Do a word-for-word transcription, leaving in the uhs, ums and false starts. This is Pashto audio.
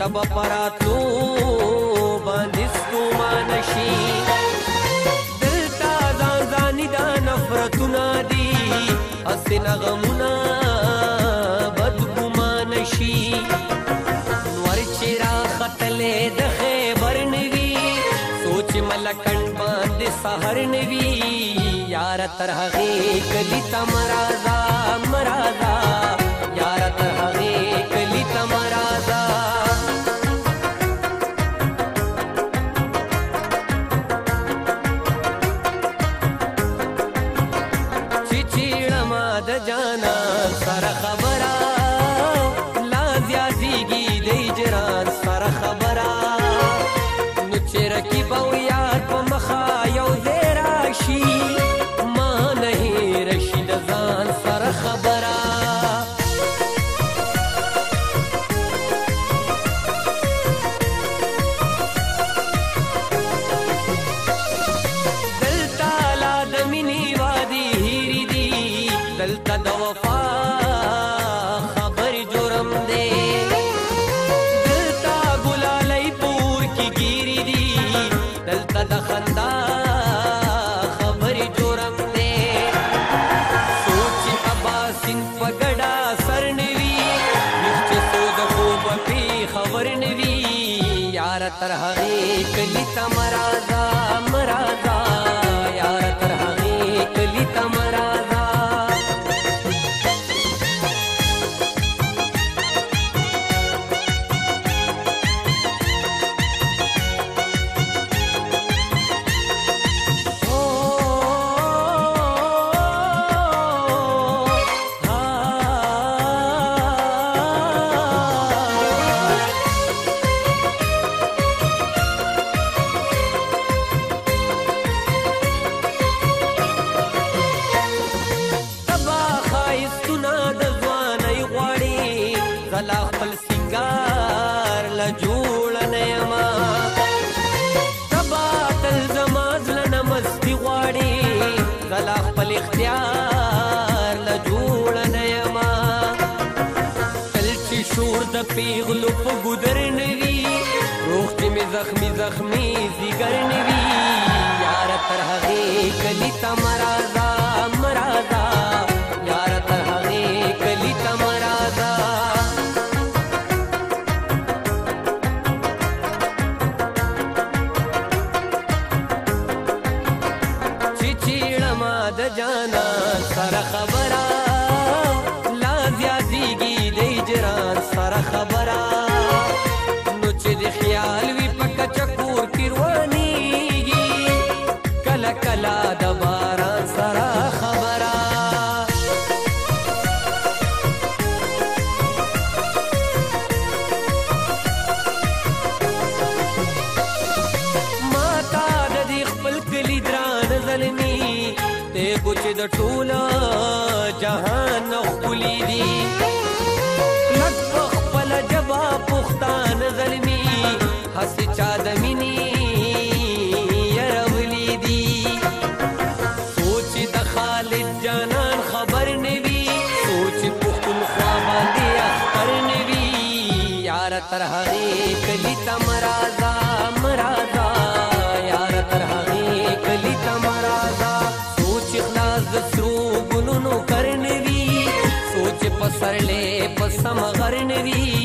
تب پراتلو باندې ستومانه شي دلته ځان ځاني دا نفرتونه دي هسې نغمونه بدګمانه شي نور چې راختلی د خیبر نه وي سوچ ملکڼ باندې سهر نه وي یاره تر هغې کلي ته مه راځه مه راځه یاره تر هغې کلي ته مه راځه چې چیړمه د جانان سره خبره لا زیاتېږي د هجران سره خبره نو چې رقیب او یار په مخه یو ځای راشي ما نه هېره شي د ځان سره خبره دلته لا د مینې وادي هیرې دي دلته د وفا خبر جرم دی دلته ګلالی پور کې ګیرې دي دلته د خندا خبر جرم دی سوچ اباسین په ګډه سر نه وي ویښ چې څو د خوبه پې خبر نه وي یاره تر هغې کلي ته مه راځه مه راځه یاره تر هغې کلي ته مه راځه زلا خپل سنگار له جوړه نه یمه تبا تل زما زړه نه مستي غواړي زلا خپل اختیار له جوړه نه یمه تل چې شور د پیغلو په ګودر نه وي روغ چې مې زخمي زخمي ځیګر نه وي یاره تر هغې کلي ته مه راځه مه راځه یاره تر هغې کلي ته مه راځه د جانان سره خبره لا زیاتېږي د هجران سره خبره نو چې د خیال وي په کچه کور کې روانېږي کله کله د باران سره خبره ما تا د دې خپل کلي درانه زلمي دیکھو چې د ټوله جهان ښکلي دي لږ په خپله ژبه پښتانه زلمي هسې چا د مینې یرولي دي سوچ د خالد جانان خبر نه وي سوچ پښتونخوا باندې اختر نه وي یاره تر هغې کلي ته مه راځه مه راځه یاره تر هغې کلي ته مه راځه اخلاص د سرو ګلونو کر نه وي سوچ په سرلې په سم غر نه وي